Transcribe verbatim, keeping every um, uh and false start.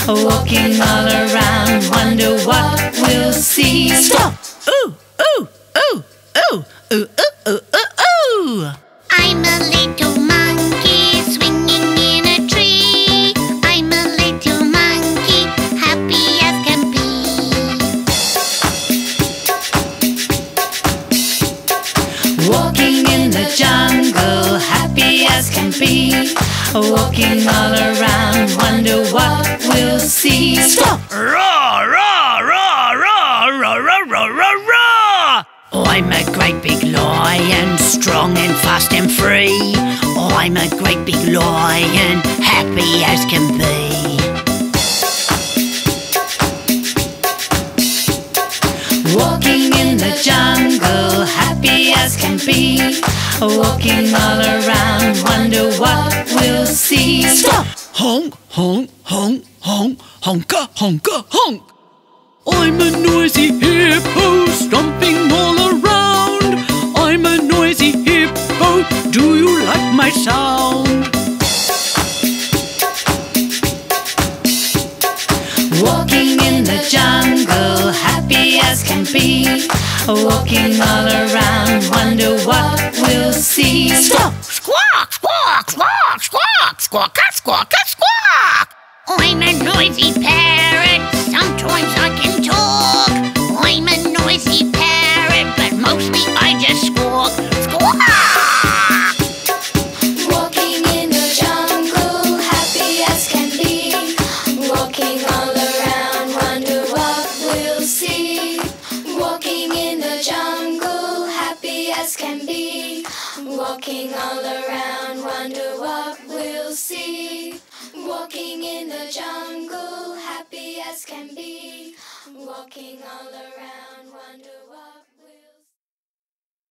walking all around, wonder what we'll see. Stop! Ooh, ooh, ooh, ooh, ooh, ooh, ooh, ooh, ooh. I'm a little monkey swinging in a tree. I'm a little monkey, happy as can be. Walking in the jungle, happy as can be. Walking all around, wonder what we'll see. Stop! Roar, roar, roar, roar, roar, roar, roar, roar, roar. I'm a great big lion, strong and fast and free. I'm a great big lion, happy as can be. Walking in the jungle, happy as can be. Walking all around, wonder what we'll see. Stop! Honk, honk, honk, honk, honka, honka, honk. I'm a noisy hippo, stomping all around. I'm a noisy hippo, do you like my sound? Walking in the jungle, happy as can be. Walking all around, wonder what we'll see. Stop! Squawk, squawk, squawk, squawk, squawk, squawk, squawk. I'm a noisy parrot, sometimes I can talk. I'm a noisy parrot, but mostly I just squawk, squawk. Walking in the jungle, happy as can be. Walking all around, wonder what we'll see. Walking in the jungle, happy as can be. Walking all around, wonder what we'll see. Walking in the jungle, happy as can be. Walking all around, wonder what